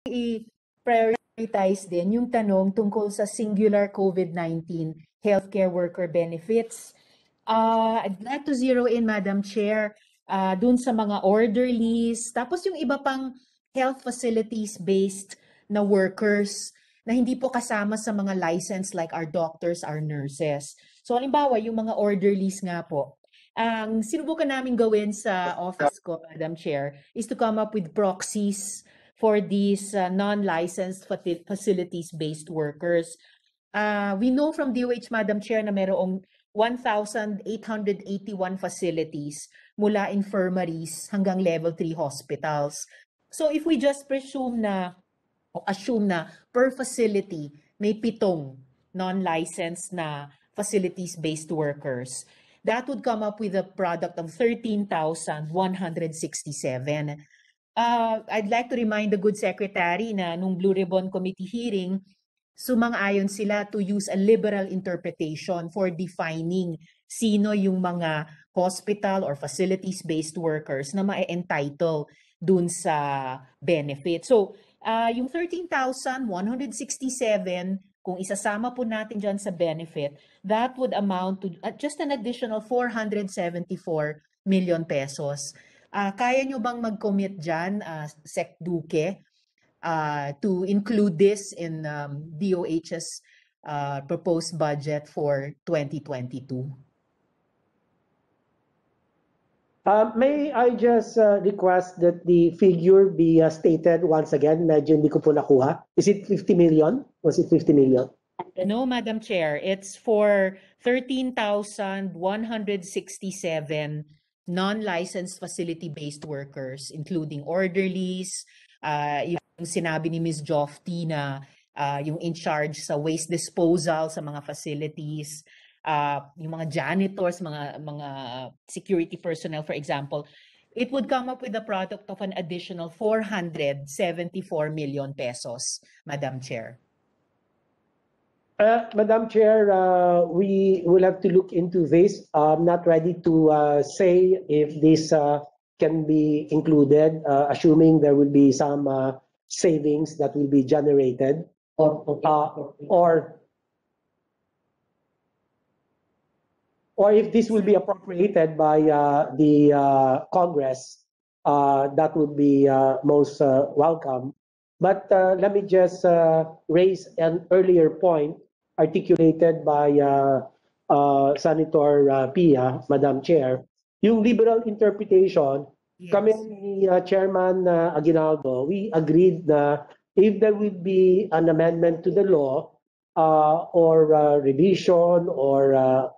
i-prioritize din yung tanong tungkol sa singular COVID-19 healthcare worker benefits. I'd like to zero in, Madam Chair, dun sa mga orderlies, tapos yung iba pang health facilities-based na workers na hindi po kasama sa mga license like our doctors, our nurses. So halimbawa, yung mga orderlies nga po, ang sinubukan namin gawin sa office ko, Madam Chair, is to come up with proxies for these non-licensed facilities-based workers. We know from DOH, Madam Chair, na mayroong 1,881 facilities mula infirmaries hanggang level 3 hospitals. So if we just assume na per facility may 7 non-licensed na facilities-based workers, that would come up with a product of 13,167. I'd like to remind the good secretary na nung Blue Ribbon Committee hearing, sumang-ayon sila to use a liberal interpretation for defining sino yung mga hospital or facilities-based workers na ma-entitle dun sa benefit. So, yung 13,167, kung isasama po natin dyan sa benefit, that would amount to just an additional 474 million pesos. Kaya nyo bang mag-commit dyan, Sec Duque, to include this in DOH's proposed budget for 2022? May I just request that the figure be stated once again? Medyo hindi ko po nakuha. Is it 50 million? Was it 50 million? No, Madam Chair. It's for 13,167 non-licensed facility-based workers, including orderlies, yung sinabi ni Ms. Jofty na yung in charge sa waste disposal sa mga facilities, yung mga janitors, mga security personnel, for example, it would come up with a product of an additional 474 million pesos, Madam Chair. Madam Chair, we will have to look into this. I'm not ready to say if this can be included, assuming there will be some savings that will be generated, or if this will be appropriated by the Congress, that would be most welcome. But let me just raise an earlier point articulated by Senator Pia, Madam Chair. Yung liberal interpretation, yes. Kami ni Chairman Aguinaldo, we agreed na if there will be an amendment to the law or revision or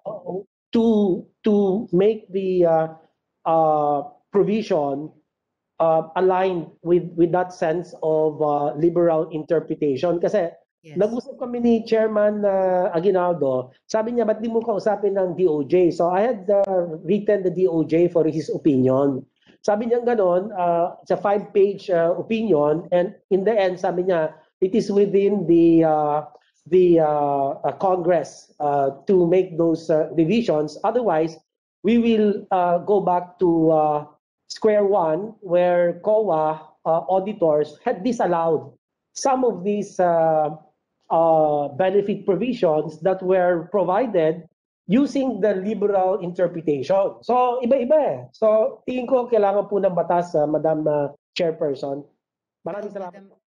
to make the provision aligned with that sense of liberal interpretation. Kasi yes. Nag-usap kami ni Chairman Aguinaldo, sabi niya, ba't di mo kausapin ng DOJ? So I had written the DOJ for his opinion. Sabi niya gano'n, it's a 5-page opinion, and in the end, sabi niya, it is within the Congress to make those revisions. Otherwise, we will go back to square one, where COA auditors had disallowed some of these benefit provisions that were provided using the liberal interpretation. So, iba-iba eh. So, tingin ko kailangan po ng batas, Madam Chairperson. Maraming salamat.